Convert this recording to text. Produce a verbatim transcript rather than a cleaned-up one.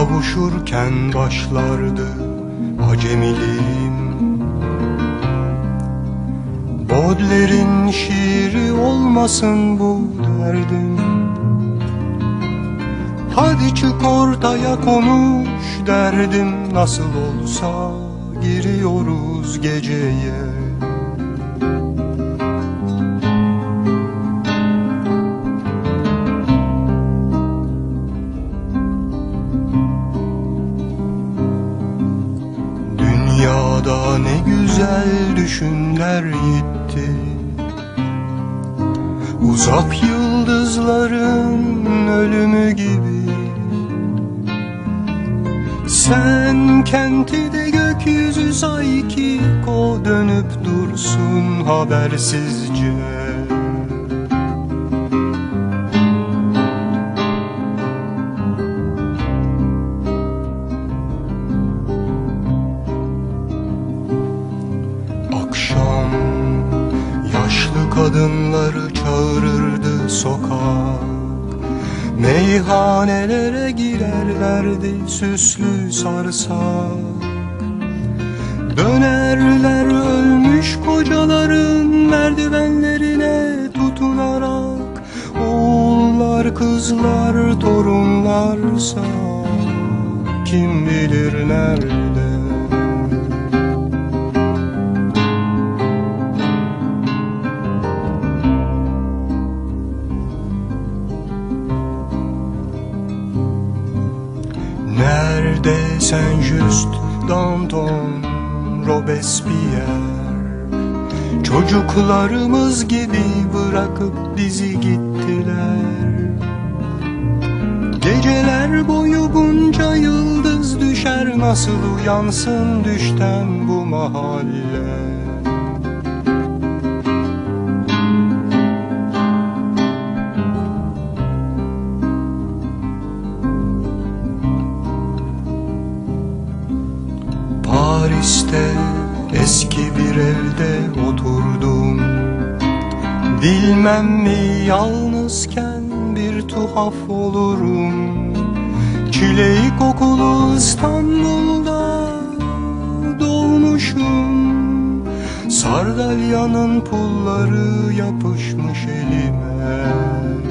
Kavuşurken başlardı acemiliğim. Baudelaire'in şiiri olmasın bu derdim. Hadi çık ortaya konuş derdim. Nasıl olsa giriyoruz geceye. Dünyada ne güzel düşümler gitti. Uzak yıldızların ölümü gibi. Sen kenti de gökyüzü say ki o dönüp dursun habersizce. Akşam yaşlı kadınları çağırırdı sokak. Meyhanelere girerlerdi süslü sarsak. Dönerler ölmüş kocaların merdivenlerine tutunarak. Oğullar, kızlar, torunlarsa kim bilir nerede. Nerede Saint-Just, Danton, Robespierre? Çocuklarımız gibi bırakıp bizi gittiler. Geceler boyu bunca yıldız düşer. Nasıl uyansın düşten bu mahalle? Paris'te eski bir evde oturdum. Bilmem mi yalnızken bir tuhaf olurum. Çileği kokulu İstanbul'da doğmuşum. Sardalyanın pulları yapışmış elime.